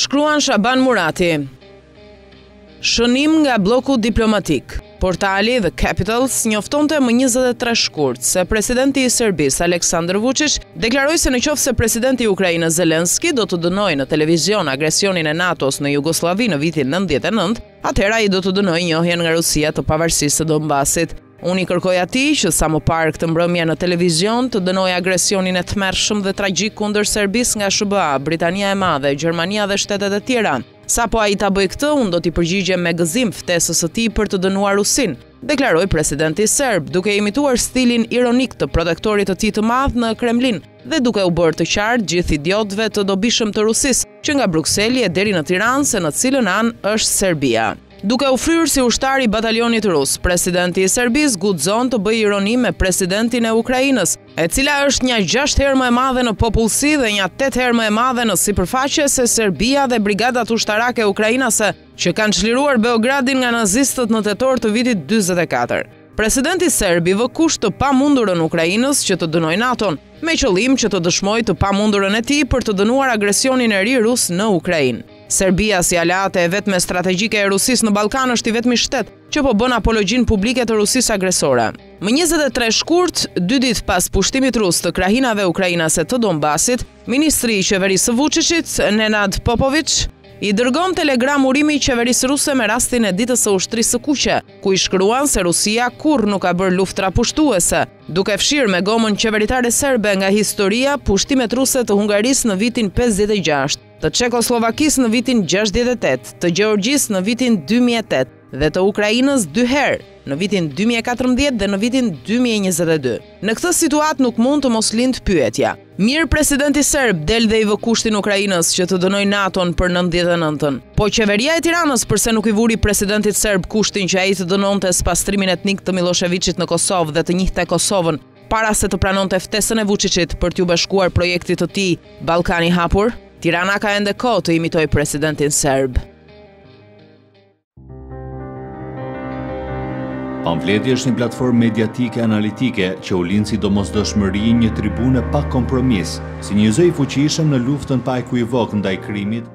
Shkruan Shaban Murati. Shënim nga bloku diplomatik. Portali The Capitals njoftonte më 23 shkurt se presidenti i Serbisë Aleksandar Vučić deklaroi se nëse presidenti i Ukrainës Zelenski do të dënojë në televizion agresionin e NATO-s në Jugosllavi në vitin 99, atëherë ai do të dënojë njohjen nga Rusia të pavarësisë së Donbasit. Unë i kërkoj atij që sa më parë këtë mbrëmje në televizion të dënojë agresionin e tmerrshëm dhe tragjik kundër Serbisë nga SBA, Britania e Madhe, Gjermania dhe shtetet e tjera. Sapo ai ta bëj këtë, unë do t'i përgjigjem me gëzim ftesës së tij për të dënuar Rusin, deklaroi presidenti serb, duke imituar stilin ironik të protektorit të tij të madh në Kremlin dhe duke u bërë të qartë gjithë idiotëve të dobishëm të Rusisë, që nga Brukseli e deri në Tiranë se në cilën anë është Serbia. Duke u fryrë si ushtar i batalionit rus, presidenti i Serbisë guxon të bëjë ironi me presidentin e Ukrainës, e cila është një 6 herë më e madhe në popullsi dhe një 8 herë më e madhe në sipërfaqe se Serbia dhe brigadat ushtarake ukrainase që kanë çliruar Beogradin nga nazistët në tetor të vitit 44. Presidenti serb i vë kusht të pamundurën Ukrainës që të dënojë NATO-n, me qëllim që të dëshmojë të pamundurën e tij për të dënuar agresionin e ri rus në Ukrainë. Serbia si aleate e vetme strategjike e Rusisë në Ballkan është i vetmi shtet që po bën apologjin publike të Rusisë agresore. Më 23 shkurt, 2 ditë pas pushtimit rus të krahinave ukrainase të Donbasit, ministri i qeverisë së Vučićit, Nenad Popović, i dërgon telegram urimi i qeverisë ruse me rastin e ditës së ushtrisë së kuqe, ku i shkruan se Rusia kurrë nuk ka bërë luftra pushtuese, duke fshirë me gomën qeveritare serbe nga historia pushtimet ruse të Hungarisë në vitin 56, të Çekoslovakisë në vitin 68, të Gjeorgjisë në vitin 2008 dhe të Ukrainës 2 herë, në vitin 2014 dhe në vitin 2022. Në këtë situatë nuk mund të mos lind pyetja. Mirë presidenti serb del dhe i vë kushtin Ukrainës që të dënojë NATO-n për 99-ën. Po qeveria e Tiranës përse nuk i vuri presidentit serb kushtin që ai të dënonte spastrimin etnik të Miloševićit në Kosovë dhe të njihte Kosovën para se të pranonte ftesën e Vučićit për t'u bashkuar projektit të tij Ballkani i hapur? Tirana ka ende kohë të imitojë presidentin serb. Pamfleti është një platformë mediatike analitike që u lind si domosdoshmëri një tribune pa kompromis, si një zë i fuqishëm në luftën pa ekuivok ndaj krimit